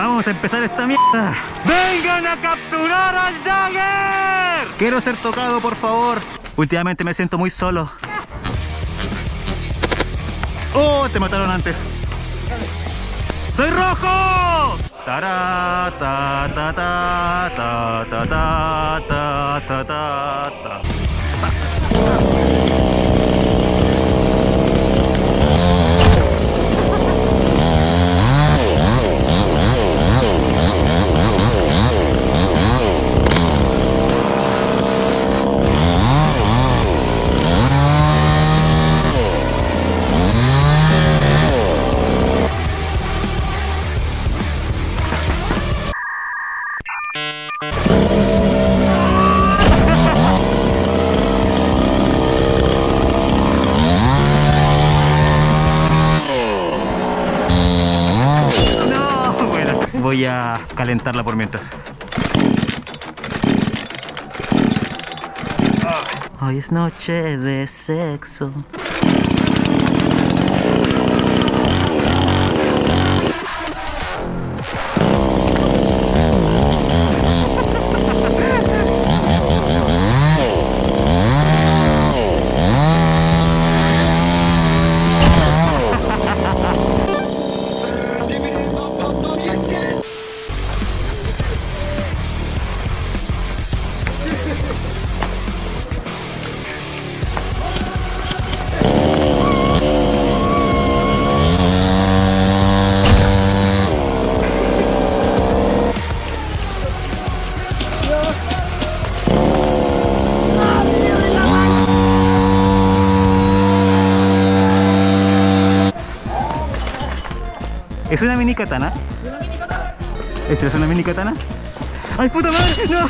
Vamos a empezar esta mierda. ¡Vengan a capturar al Jagger! Quiero ser tocado, por favor. Últimamente me siento muy solo. ¡Oh! Te mataron antes. ¡Soy rojo! Tará, ta, ta, ta, ta, ta, ta, ta, ta, ta, ta. Voy a calentarla por mientras. Hoy es noche de sexo. ¿Es una mini katana? ¿Una mini katana? ¿Esa es una mini katana? ¡Ay, puta madre! ¡No!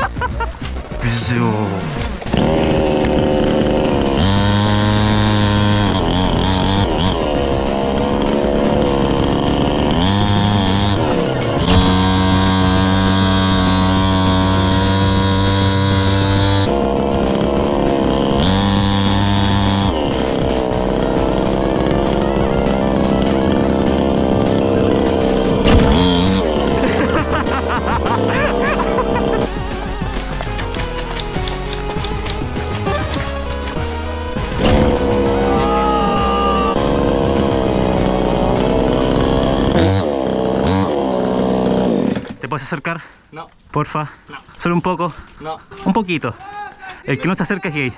¿Te puedes acercar? No. Porfa. No. Solo un poco. No. Un poquito. El que no se acerca es gay.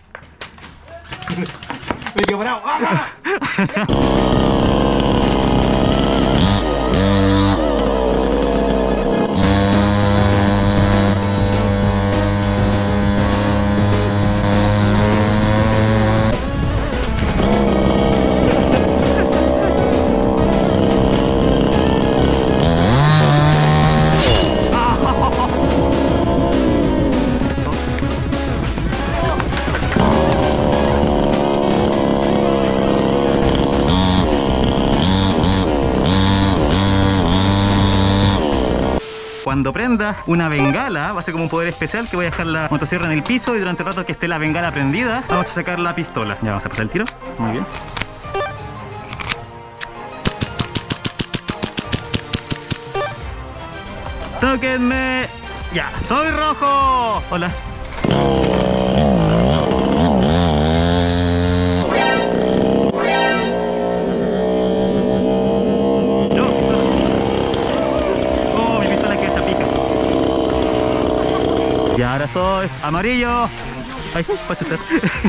Me quedo parado. ¡Ah! Cuando prenda una bengala, va a ser como un poder especial que voy a dejar la motosierra en el piso y durante el rato que esté la bengala prendida, vamos a sacar la pistola. Ya vamos a pasar el tiro. Muy bien. ¡Tóquenme! ¡Ya! ¡Soy rojo! Hola. Y ahora soy amarillo. Ay, pasa usted.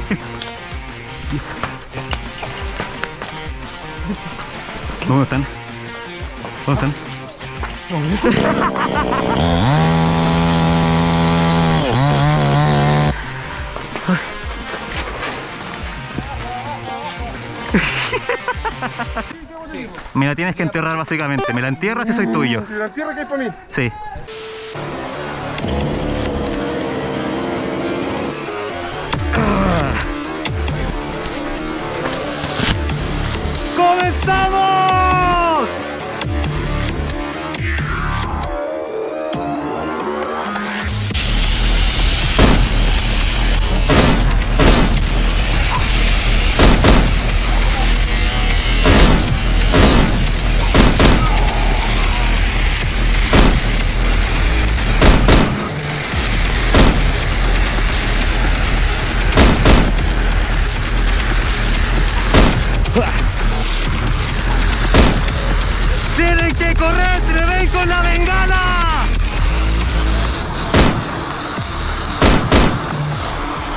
¿Dónde están? ¿Dónde están? Me la tienes que enterrar básicamente. Me la entierras y soy tuyo. ¿La entierra que es para mí? Sí. ¡Comenzamos!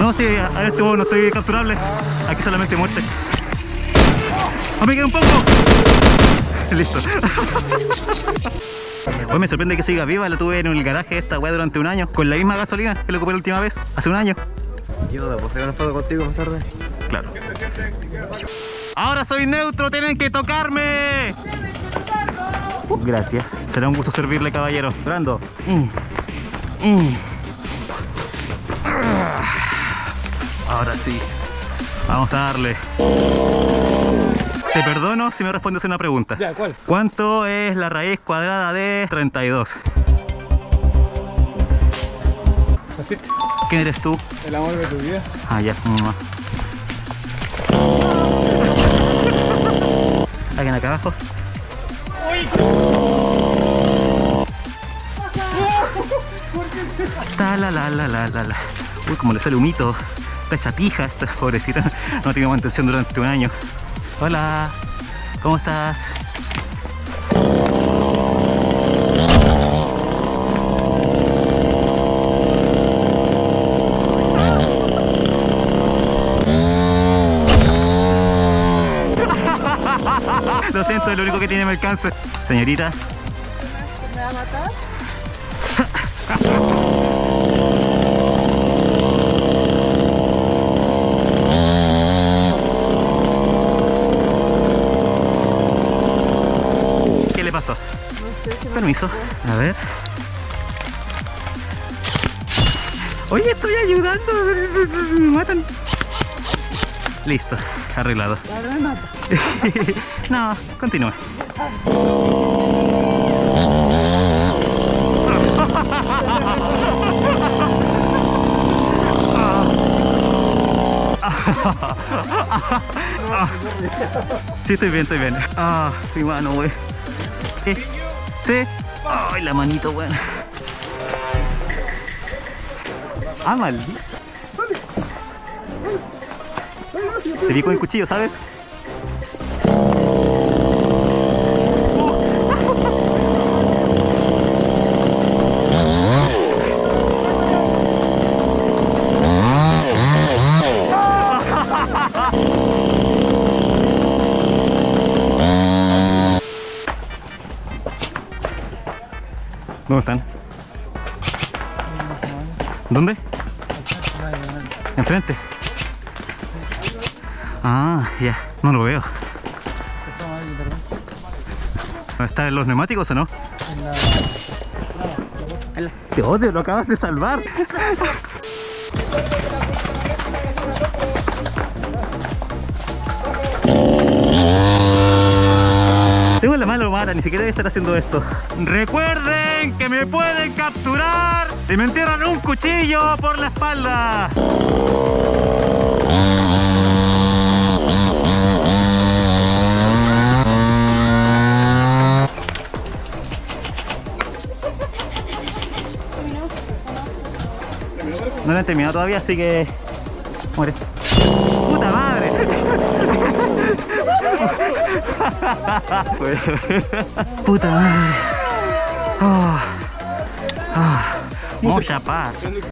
No, sí, a este no estoy capturable. Aquí solamente muerte. ¡Ah, me queda un poco! Listo. Hoy me sorprende que siga viva. La tuve en el garaje esta weá durante un año, con la misma gasolina que la ocupé la última vez, hace un año. Yo, ¿puedo sacar una foto contigo más tarde? Claro. Ahora soy neutro, tienen que tocarme. Gracias. Será un gusto servirle, caballero. Brando. Ahora sí. Vamos a darle. Te perdono si me respondes una pregunta. Ya, ¿cuál? ¿Cuánto es la raíz cuadrada de 32? ¿Naciste? ¿Quién eres tú? El amor de tu vida. Ah, ya. ¿Alguien acá abajo? La. Uy, como le sale humito. Está hecha pija esta pobrecita. No tiene mantención durante un año. Hola, ¿cómo estás? Lo siento, es lo único que tiene mi alcance. Señorita. ¿Me va a matar? ¿Qué le pasó? No sé si me Permiso. A ver. Oye, estoy ayudando. Me matan. Listo, arreglado. ahora me mata. No, continúa. Sí, estoy bien, estoy bien. Ah, mi mano, güey. Sí. Ay, la manito, güey. Ah, maldito. Te vi con el cuchillo, ¿sabes? ¿Dónde están? ¿Dónde? ¿Enfrente? Ah, ya, no lo veo. ¿Está en los neumáticos o no? ¡Te odio! ¡Lo acabas de salvar! Tengo la mano mala, ni siquiera debe estar haciendo esto. Recuerden que me pueden capturar si me entierran un cuchillo por la espalda. No lo han terminado todavía, así que muere. ¡Puta madre! ¡Puta madre! Vamos a chapar.